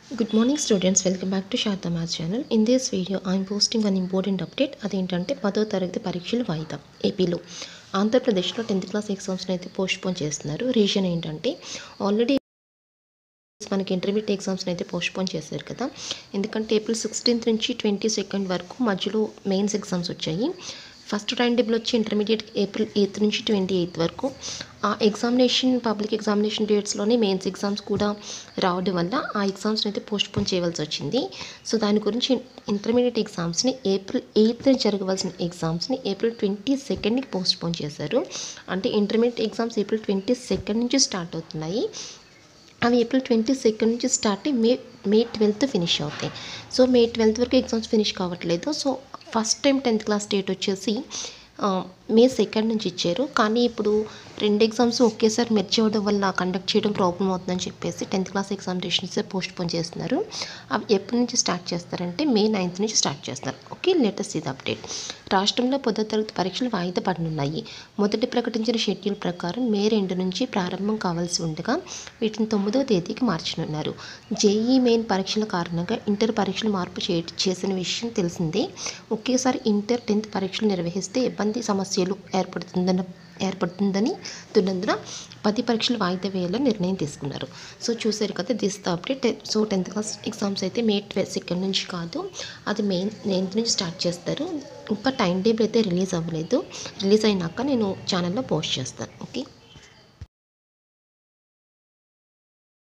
Good morning students, welcome back to saradamathschannel. In this video I am posting one important update. అదేంటంటే 10వ తరగతి పరీక్షలు వాయిదా ఏపీలో. ఆంధ్రప్రదేశ్లో 10th క్లాస్ ఎగ్జామ్స్ని అయితే పోస్ట్పోన్ చేస్తున్నారు. రీజన్ ఏంటంటే ఆల్రెడీ మనకి ఇంటర్మీడియట్ ఎగ్జామ్స్ని అయితే పోస్ట్పోన్ చేశారు కదా, ఎందుకంటే ఏప్రిల్ 16th నుంచి 22nd వరకు మధ్యలో మెయిన్స్ ఎగ్జామ్స్ వచ్చాయి. ఫస్ట్ టైం టేబుల్ వచ్చి ఇంటర్మీడియట్ ఏప్రిల్ 8th నుంచి 28th వరకు. ఆ ఎగ్జామినేషన్ పబ్లిక్ ఎగ్జామినేషన్ డేట్స్లోనే మెయిన్స్ ఎగ్జామ్స్ కూడా రావడం వల్ల ఆ ఎగ్జామ్స్ని అయితే పోస్ట్పోన్ చేయవలసి వచ్చింది. సో దాని గురించి ఇంటర్మీడియట్ ఎగ్జామ్స్ని ఏప్రిల్ 8th జరగవలసిన ఎగ్జామ్స్ని ఏప్రిల్ 22ndకి పోస్ట్పోన్ చేశారు. అంటే ఇంటర్మీడియట్ ఎగ్జామ్స్ ఏప్రిల్ 22nd నుంచి స్టార్ట్ అవుతున్నాయి. అవి ఏప్రిల్ 22nd నుంచి స్టార్ట్ అయ్యి మే 12th ఫినిష్ అవుతాయి. సో మే 12th వరకు ఎగ్జామ్స్ ఫినిష్ కావట్లేదు. So first time 10th class date వచ్చేసి మే 2nd నుంచి ఇచ్చారు. కానీ ఇప్పుడు రెండు ఎగ్జామ్స్ ఒకేసారి మెర్జ్ అవ్వడం వల్ల కండక్ట్ చేయడం ప్రాబ్లం అవుతుందని చెప్పేసి 10th క్లాస్ ఎగ్జామినేషన్స్ పోస్ట్పోన్ చేస్తున్నారు. అవి ఎప్పటి నుంచి స్టార్ట్ చేస్తారంటే మే 9th నుంచి స్టార్ట్ చేస్తారు. ఓకే, లేటెస్ట్ ఇది అప్డేట్. రాష్ట్రంలో 10వ తరగతి పరీక్షలు వాయిదా పడనున్నాయి. మొదటి ప్రకటించిన షెడ్యూల్ ప్రకారం మే 2 నుంచి ప్రారంభం కావాల్సి ఉండగా వీటిని 9వ తేదీకి మార్చనున్నారు. జేఈ మెయిన్ పరీక్షల కారణంగా ఇంటర్ పరీక్షలు మార్పు చేసిన విషయం తెలిసిందే. ఒకేసారి ఇంటర్ 10th పరీక్షలు నిర్వహిస్తే ఇబ్బంది సమస్యలు ఏర్పడుతుందని తున్నందున 10 పరీక్షలు వాయిదా వేయాలని నిర్ణయం తీసుకున్నారు. సో చూసారు కదా, this the update. So 10th class exams అయితే మే 2nd నుంచి కాదు, అది మే 9th నుంచి స్టార్ట్ చేస్తారు. ఇంకా టైం టేబుల్ అయితే రిలీజ్ అవ్వలేదు. రిలీజ్ అయినాక నేను ఛానల్లో పోస్ట్ చేస్తాను. ఓకే.